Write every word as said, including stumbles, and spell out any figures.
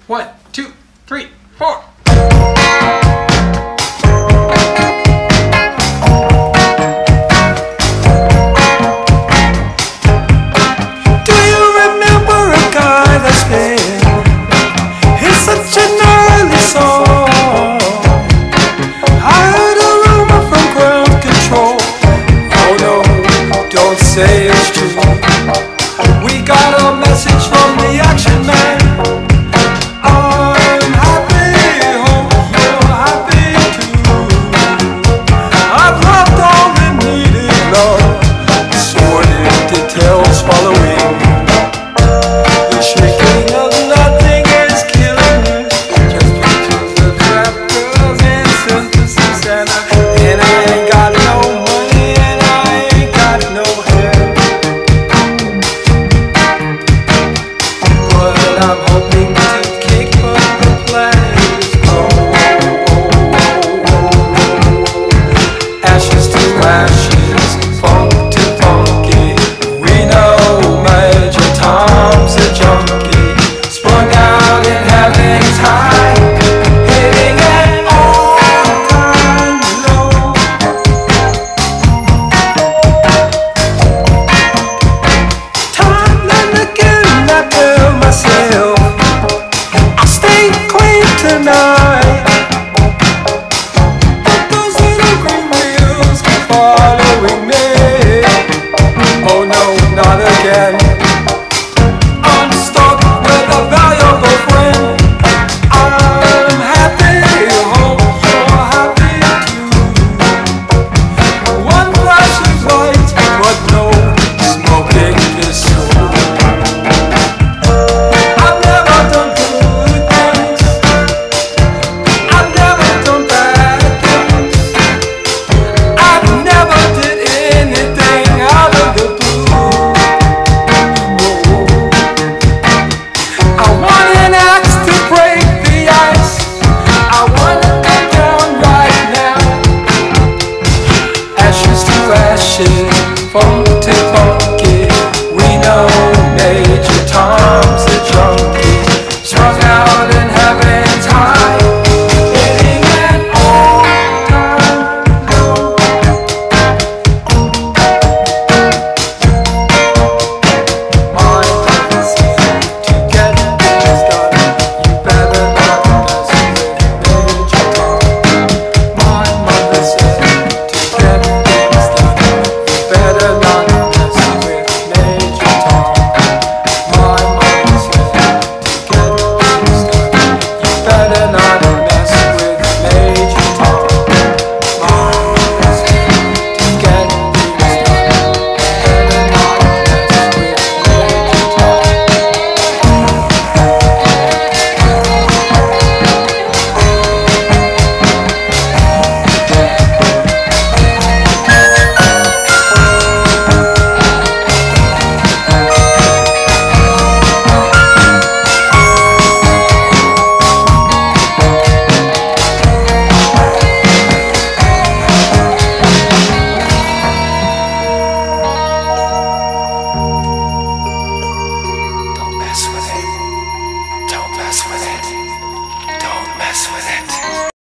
One, two, three, four. Do you remember a guy that's been in such an early song? I heard a rumor from ground control. Oh no, don't say it's true. We got a message from the action man. I'm happy, hope you're happy too. I've loved all the needed love, sordid details following. The shrieking of nothing is killing me. Just pictures of trap girls and synthesis, and I, and I ain't got no money and I ain't got no hair. But I'm hoping to kick up the planet. Oh, oh, oh, oh. Ashes to ashes, funk to funky. We know Major Tom's a junkie, sprung out in heaven's high, hitting an all-time low. Time and again I tell myself I'll stay clean tonight.